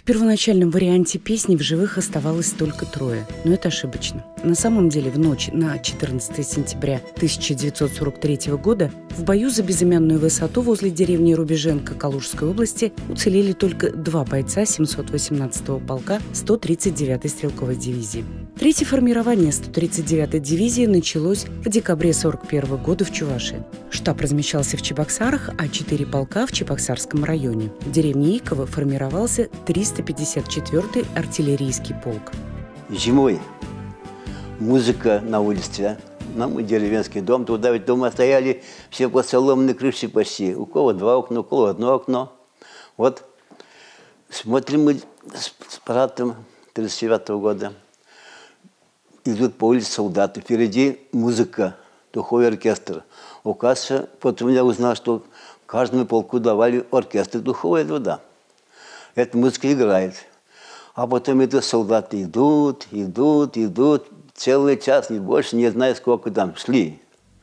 первоначальном варианте песни в живых оставалось только трое, но это ошибочно. На самом деле, в ночь на 14 сентября 1943 года в бою за безымянную высоту возле деревни Рубеженко Калужской области уцелели только 2 бойца 718-го полка 139-й стрелковой дивизии. Третье формирование 139-й дивизии началось в декабре 1941 года в Чувашии. Штаб размещался в Чебоксарах, а 4 полка в Чебоксарском районе. В деревне Иково формировался 354-й артиллерийский полк. Зимой музыка на улице. Нам деревенский дом. Туда ведь дома стояли все по соломенной крыше почти. У кого 2 окна, у кого 1 окно. Вот смотрим мы с братом 1939 года. Идут по улице солдаты. Впереди музыка, духовой оркестр. Оказывается, потом я узнал, что каждому полку давали оркестр духовой туда. Эта музыка играет. А потом эти солдаты идут, идут, идут. Целый час, не больше, не знаю, сколько там шли.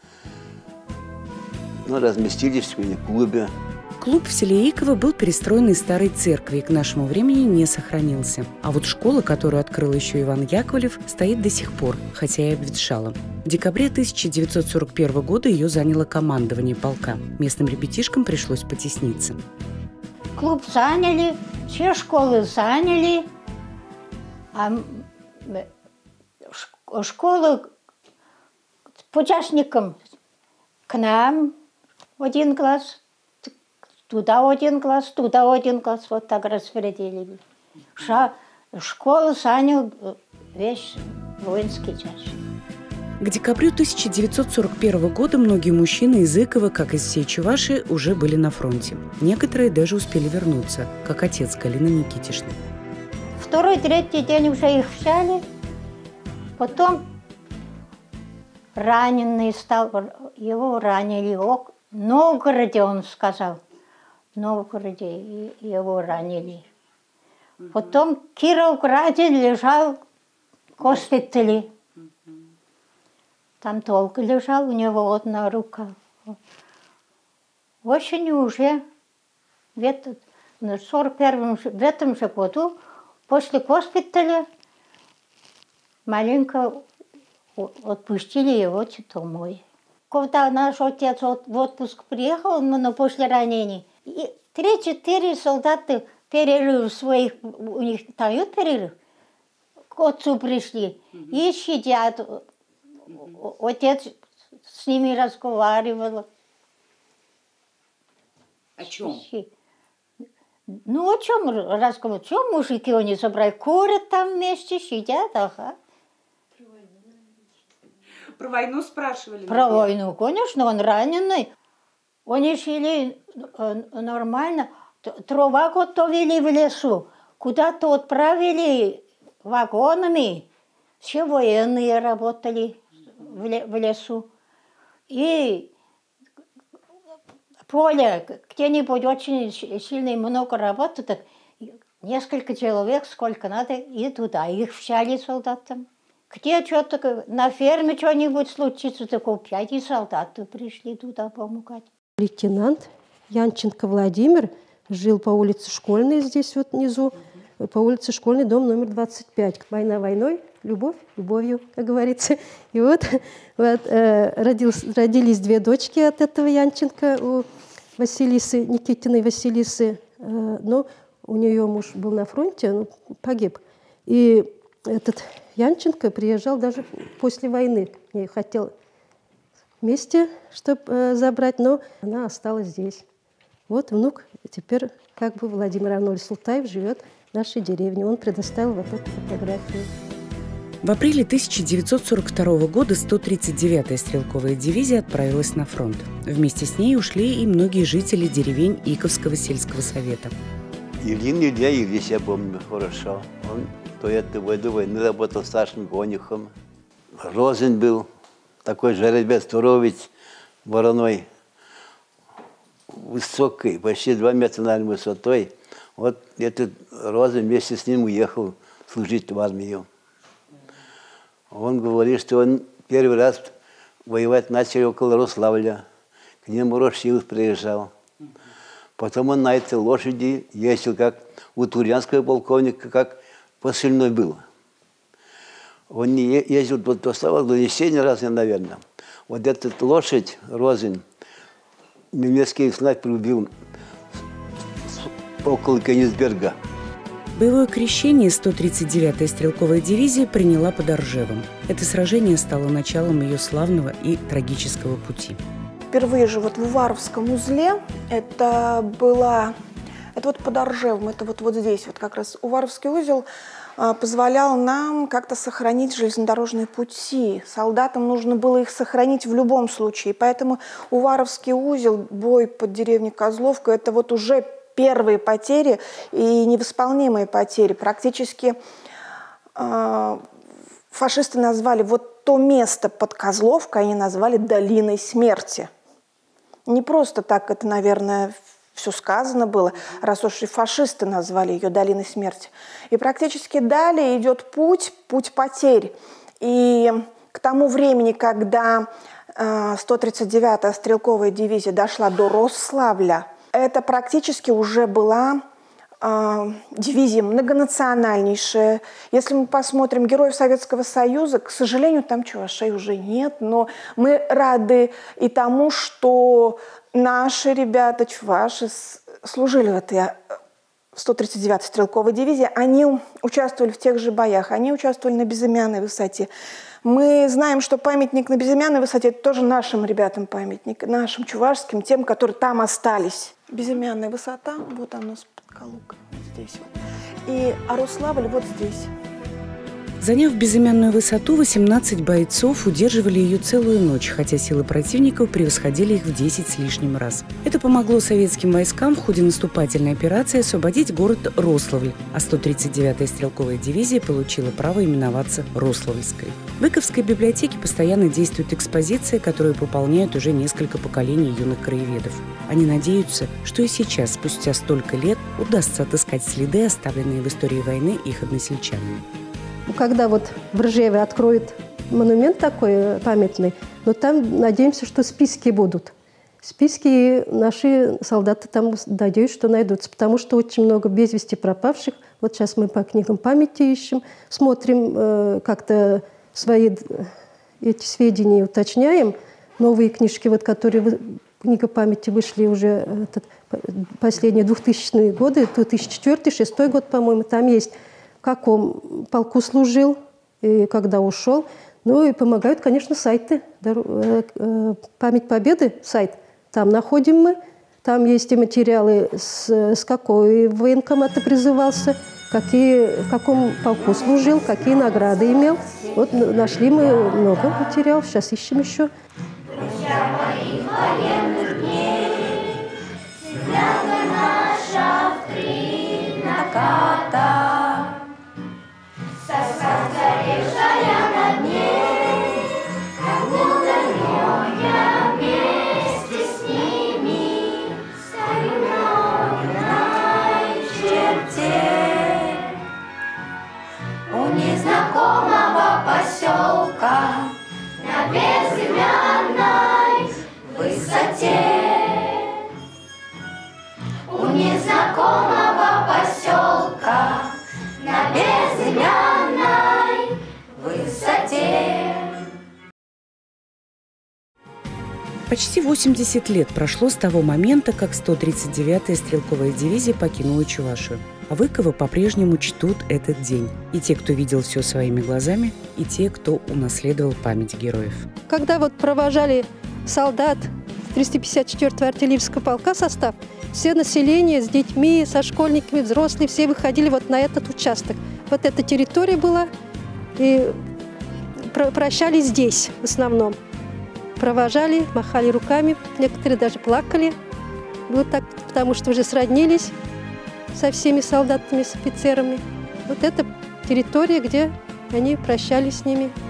Ну, разместились в клубе. Клуб в селе Иково был перестроен из старой церкви и к нашему времени не сохранился. А вот школа, которую открыл еще Иван Яковлев, стоит до сих пор, хотя и обветшала. В декабре 1941 года ее заняло командование полка. Местным ребятишкам пришлось потесниться. Клуб заняли, все школы заняли, а школы по участникам к нам в 1 класс, туда 1 класс, туда 1 класс, вот так распределили. Школу занял весь воинский часть. К декабрю 1941 года многие мужчины из Иково, как из всей Чувашии, уже были на фронте. Некоторые даже успели вернуться, как отец Галины Никитишны. 2-3 день уже их взяли. Потом раненый стал, его ранили в Новгороде, он сказал. В Новгороде его ранили. Потом в Кировграде лежал в госпитале. Там долго лежал, у него 1 рука. Осенью уже, в этом же году, после госпиталя, маленько отпустили его домой. Когда наш отец в отпуск приехал, но после ранения, 3-4 солдата перерыв своих, у них дают перерыв, к отцу пришли и сидят. Отец с ними разговаривал. О чем? Ну, о чем разговаривать? Чем мужики они собрали? Курят там вместе, сидят, ага. Про войну спрашивали? Про войну, конечно, он раненый. Они шли нормально. Дрова готовили в лесу. Куда-то отправили вагонами. Все военные работали в лесу. И поле, где-нибудь очень сильно много работы, так несколько человек, сколько надо, и туда. Их взяли солдатам. Где что-то на ферме что-нибудь случится, так опять и солдаты пришли туда помогать. Лейтенант Янченко Владимир жил по улице Школьной, здесь вот внизу, по улице Школьной, дом номер 25. Война войной, любовь любовью, как говорится. И вот родились 2 дочки от этого Янченко, у Василисы, Никитиной Василисы. Но у нее муж был на фронте, он погиб. И этот Янченко приезжал даже после войны. Я хотел вместе, чтобы забрать, но она осталась здесь. Вот внук теперь как бы Владимир Арнольд Султаев живет в нашей деревне. Он предоставил вот эту фотографию. В апреле 1942 года 139-я стрелковая дивизия отправилась на фронт. Вместе с ней ушли и многие жители деревень Иковского сельского совета. Ильин Илья Ильич, я помню хорошо. Он до этой войны работал старшим конюхом. Розен был, такой жеребец, здоровый, вороной, высокий, почти 2 метра, наверное, высотой. Вот этот Розен вместе с ним уехал служить в армию. Он говорит, что он первый раз воевать начал около Рославля. К нему Рошилов приезжал. Потом он на этой лошади ездил, как у турянского полковника, как посыльной был. Он не ездил до слова донесения разные, наверное. Вот эта лошадь, Розен, немецкий снайпер убил около Кенигсберга. Боевое крещение 139-я стрелковая дивизия приняла под Оржевом. Это сражение стало началом ее славного и трагического пути. Впервые же вот в Уваровском узле, это вот под Оржевом, это вот здесь, вот как раз Уваровский узел позволял нам как-то сохранить железнодорожные пути. Солдатам нужно было их сохранить в любом случае. Поэтому Уваровский узел, бой под деревней Козловка, это вот уже первые потери и невосполнимые потери. Практически фашисты назвали вот то место под Козловкой, они назвали долиной смерти. Не просто так это, наверное, все сказано было, раз уж и фашисты назвали ее долиной смерти. И практически далее идет путь потерь. И к тому времени, когда 139-я стрелковая дивизия дошла до Рославля, это практически уже была дивизия многонациональнейшая. Если мы посмотрим Героев Советского Союза, к сожалению, там чувашей уже нет, но мы рады и тому, что наши ребята, чуваши, служили в этой 139-й стрелковой дивизии. Они участвовали в тех же боях, они участвовали на Безымянной высоте. Мы знаем, что памятник на Безымянной высоте – это тоже нашим ребятам памятник, нашим чувашским, тем, которые там остались. Безымянная высота, вот она под Калугой, вот здесь вот. И Рославль вот здесь. Заняв Безымянную высоту, 18 бойцов удерживали ее целую ночь, хотя силы противников превосходили их в 10 с лишним раз. Это помогло советским войскам в ходе наступательной операции освободить город Рославль, а 139-я стрелковая дивизия получила право именоваться Рославльской. В Выковской библиотеке постоянно действует экспозиция, которую пополняют уже несколько поколений юных краеведов. Они надеются, что и сейчас, спустя столько лет, удастся отыскать следы, оставленные в истории войны их односельчанами. Когда вот в Ржеве откроют монумент такой памятный, но там надеемся, что списки будут. Списки наши солдаты там, надеюсь, что найдутся, потому что очень много без вести пропавших. Вот сейчас мы по книгам памяти ищем, смотрим, как-то свои эти сведения уточняем. Новые книжки, вот, которые книга памяти вышли уже последние 2000-е годы, 2004-2006 год, по-моему, там есть, в каком полку служил и когда ушел. Ну и помогают, конечно, сайты. «Память Победы» сайт. Там находим мы. Там есть и материалы, с какой военкомата призывался, в каком полку служил, какие награды имел. Вот нашли мы много материалов. Сейчас ищем еще. Незнакомого поселка на безымянной высоте. У незнакомого поселка на безымянной высоте. Почти 80 лет прошло с того момента, как 139-я стрелковая дивизия покинула Чувашию. А Выково по-прежнему чтут этот день. И те, кто видел все своими глазами, и те, кто унаследовал память героев. Когда вот провожали солдат 354-го артиллерийского полка состав, все население с детьми, со школьниками, взрослые, все выходили вот на этот участок. Вот эта территория была, и прощались здесь в основном. Провожали, махали руками, некоторые даже плакали. Вот так, потому что уже сроднились со всеми солдатами, с офицерами. Вот это территория, где они прощались с ними.